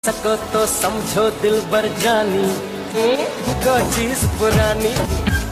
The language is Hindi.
सको तो समझो दिल बर जानी, को चीज पुरानी।